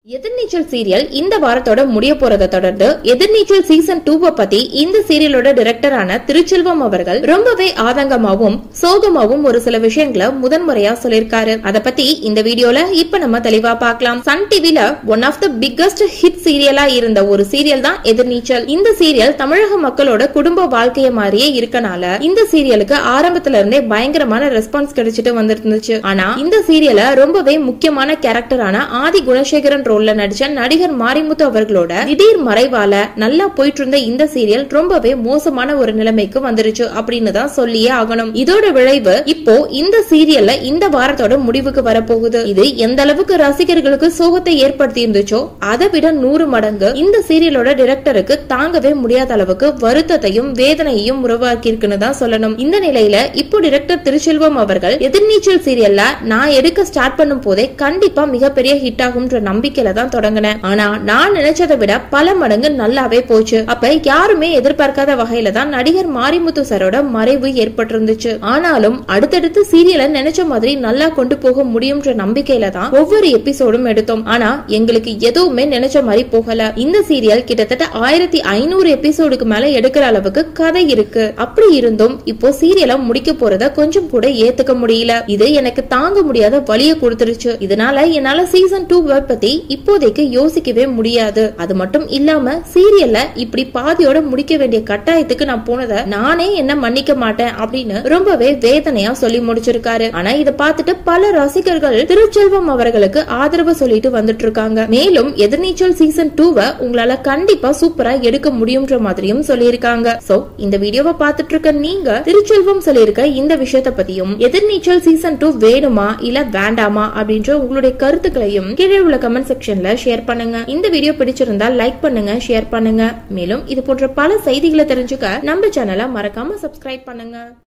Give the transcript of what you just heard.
எதிர்நீச்சல் serial இந்த வாரத்தோட முடிய போறதை தொடர்ந்து எதிர்நீச்சல் சீசன் 2 பத்தி இந்த சீரியலோட டைரக்டரான திருச்செல்வம் அவர்கள் ரொம்பவே ஆதங்கமாவும் சோகமாவும் ஒரு சில விஷயங்களை முதன்முறையா சொல்லிருக்காரு. அத பத்தி இந்த வீடியோல இப்ப நம்ம தெளிவா பார்க்கலாம். சன் டிவில one of the biggest hit சீரியலா இருந்த ஒரு சீரியல் தான் எதிர்நீச்சல். இந்த சீரியல் தமிழக மக்களோட குடும்ப வாழ்க்கைய மாதிரியே இருக்கனால இந்த சீரியலுக்கு ஆரம்பத்துல இருந்தே பயங்கரமான ரெஸ்பான்ஸ் கிடைச்சிட்டு வந்துருந்துச்சு. ஆனா இந்த சீரியல ரொம்பவே முக்கியமான கேரக்டரான ஆதி குணசேகரன் நடிச்ச நடிகர் மாரிமுத்து அவர்களோட திடீர் மறைவால நல்லா போயிட்டு இருந்த இந்த சீரியல் ரொம்பவே மோசமான ஒரு நிலைமைக்கு வந்துருச்சு அப்படின்னு தான் சொல்லியே ஆகணும். இதோட விளைவு இப்போ இந்த சீரியல்ல இந்த வாரத்தோட முடிவுக்கு வரப்போகுது. இது எந்த அளவுக்கு ரசிகர்களுக்கு சோகத்தை ஏற்படுத்தி இருந்துச்சோ அதை விட 100 மடங்கு இந்த சீரியலோட டைரக்டருக்கு தாங்கவே முடியாத அளவுக்கு வருத்தத்தையும் வேதனையையும் உருவாக்கி இருக்குன்னு தான் சொல்லணும். இந்த நிலையில இப்போ டைரக்டர் திருச்செல்வம் அவர்கள் எதிர்நீச்சல் சீரியல்ல நான் எடுக்க ஸ்டார்ட் பண்ணும் போதே கண்டிப்பா மிகப்பெரிய ஹிட் ஆகும்ன்ற நம்பிக்கையில தான் தொடங்கினேன். ஆனா நான் நினைச்சதை விட பல மடங்கு நல்லாவே போச்சு. அப்ப யாருமே எதிர்பார்க்காத வகையில தான் நடிகர் மாரிமுத்து சாரோட மறைவு ஏற்பட்டிருந்துச்சு. ஆனாலும் அடுத்தடுத்து சீரியலை நினைச்ச மாதிரி நல்லா கொண்டு போக முடியும்ன்ற நம்பிக்கையில தான் ஒவ்வொரு எபிசோடும் எடுத்தோம். ஆனா எங்களுக்கு எதுவுமே நினைச்ச மாதிரி போகல. இந்த சீரியல் கிட்டத்தட்ட 1500 எபிசோடுக்கு மேல எடுக்கிற அளவுக்கு கதை இருக்கு. அப்படி இருந்தும் இப்போ சீரியலை முடிக்க போறத கொஞ்சம் கூட ஏத்துக்க முடியல. இது எனக்கு தாங்க முடியாத வலிய கொடுத்துருச்சு. இதனால என்னால சீசன் 2 பத்தி இப்போதைக்கு யோசிக்கவே முடியாது. அது மட்டும் இல்லாம சீரியல்ல இப்படி பாதியோட முடிக்க வேண்டிய கட்டாயத்துக்கு நான் போனதை நானே என்ன மன்னிக்க மாட்டேன் அப்படின்னு ரொம்பவே வேதனையா சொல்லி முடிச்சிருக்காரு. ஆனா இத பார்த்துட்டு பல ரசிகர்கள் திருச்செல்வம் அவர்களுக்கு ஆதரவு சொல்லிட்டு வந்துட்டு இருக்காங்க. மேலும் எதிர்நீச்சல் சீசன் 2 உங்களால கண்டிப்பா சூப்பரா எடுக்க முடியும்ன்ற மாதிரியும் சொல்லியிருக்காங்க. சோ இந்த வீடியோவை பார்த்துட்டு இருக்க நீங்க திருச்செல்வம் சொல்லியிருக்க இந்த விஷயத்தை பத்தியும் எதிர்நீச்சல் சீசன் 2 வேணுமா இல்ல வேண்டாமா அப்படின்ற உங்களுடைய கருத்துக்களையும் கீழே உள்ள கமெண்ட் செக்ஷன்ல ஷேர் பண்ணுங்க. இந்த வீடியோ பிடிச்சிருந்தா லைக் பண்ணுங்க, ஷேர் பண்ணுங்க. மேலும் இது போன்ற பல செய்திகளை தெரிஞ்சுக்க நம்ம சேனலை மறக்காம சப்ஸ்கிரைப் பண்ணுங்க.